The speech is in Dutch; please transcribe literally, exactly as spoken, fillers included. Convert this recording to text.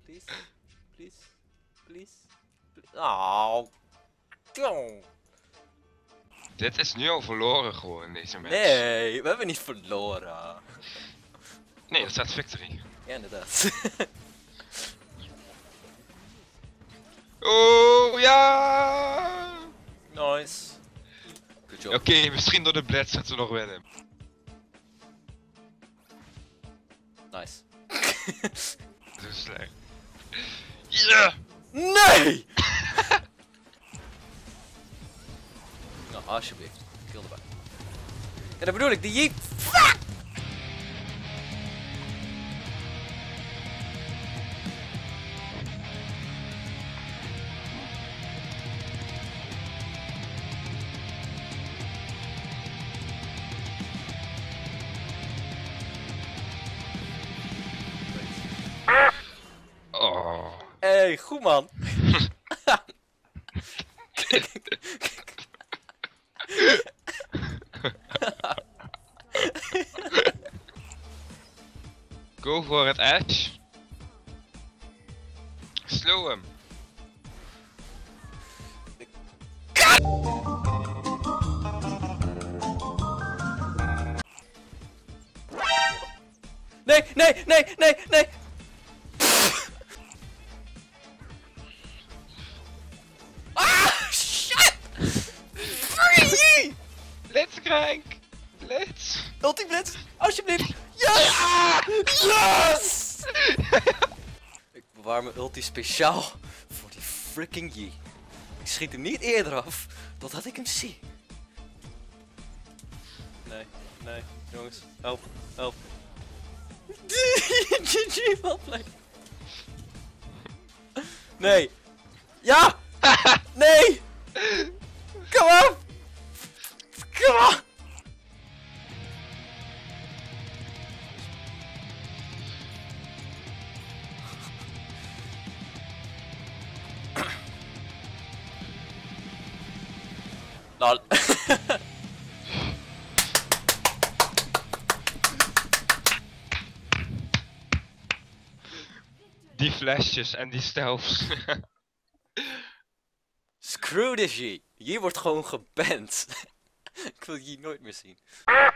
Please. Please. Please. Please. Oh. Tjong. Dit is nu al verloren gewoon, deze match. Nee, we hebben niet verloren. Nee, dat staat victory. Ja, inderdaad. Oh ja! Nice. Good job. Oké, okay, misschien door de blitz dat we nog winnen. Nice. Zo slecht. Ja! Nee! Nou, alsjeblieft. Kill erbij. Ja, dat bedoel ik. Die jeep. Fuck! Oh. Hey, goed man. Go voor het Ash. Slow hem. Nee, nee, nee, nee, nee. Ah, shit! Free! Let's krank. Let's. Ulti blitz, alsjeblieft. Yes! Yes! Ik bewaar mijn ulti speciaal voor die freaking Yi. Ik schiet hem niet eerder af totdat ik hem zie. Nee, nee, jongens, help, help. G G, wel play. Nee. Ja! Nee! Kom op! Kom op! Lol. Die flesjes en die stealths. Screw this Yi. Yi wordt gewoon geband. Ik wil Yi nooit meer zien.